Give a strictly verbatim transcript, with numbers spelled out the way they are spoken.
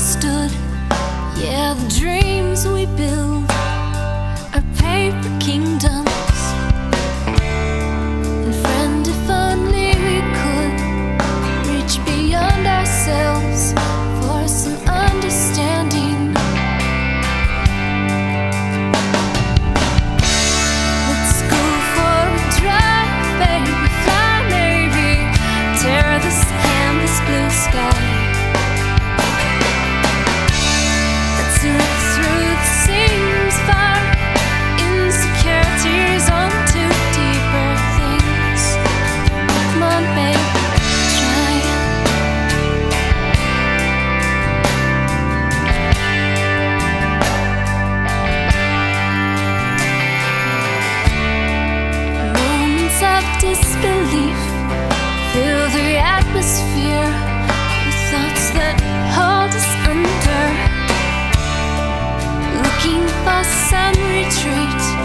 understood. Yeah, the dreams we build are paper kingdoms. And friend, if only we could reach beyond ourselves for some understanding. Let's go for a drive, baby, fly maybe, tear this canvas blue sky. Disbelief fill the atmosphere with thoughts that hold us under, looking for some retreat.